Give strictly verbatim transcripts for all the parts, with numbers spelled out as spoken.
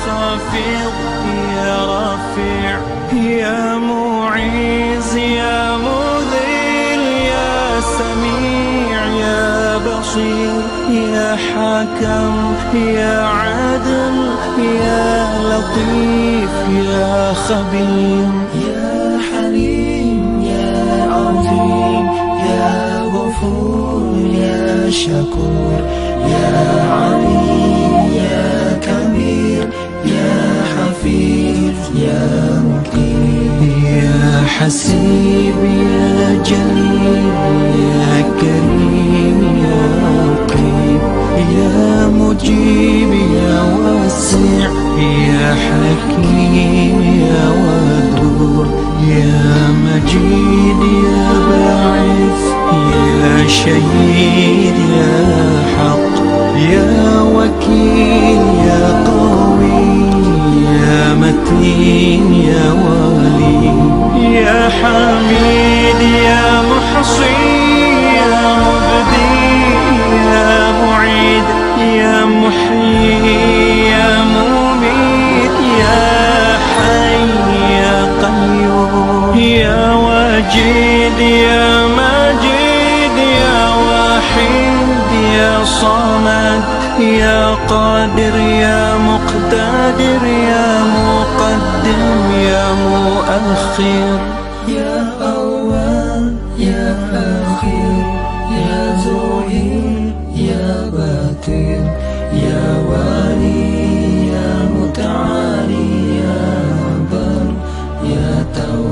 خافض يا رفيع يا معيز يا مذل يا سميع يا بصير يا حكم يا عدل يا لطيف يا خبير يا حليم يا عظيم يا غفور يا شكور يا عليم يا كبير يا حفيظ يا مقيم يا حسيب يا جليل يا كريم يا رقيب يا مجيب يا واسع يا حكيم يا ودود يا مجيد يا باعث يا شهيد يا حق يا وكيل يا قوي يا متين يا ولي يا حميد يا محصي يا مبدي يا معيد يا محيي يا مميت يا حي يا قيوم يا واجد يا ماجد يا واحد يا صمد يا قادر يا مقتدر يا مقدم يا مؤخر يا أول يا آخر يا ظهير يا باطن يا والي يا متعالي يا بر يا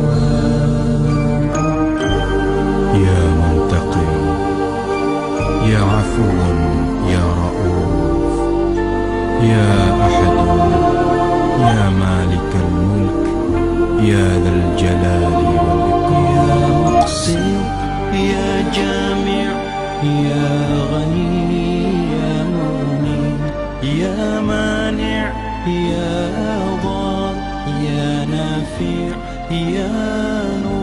تواب يا منتقم يا عفو يا رؤوف يا أحد يا مالك الملك يا ذا الجلال والإكرام يا مقسط يا جامع يا غني يا مغني يا مانع يا ضار يا نافع يا نور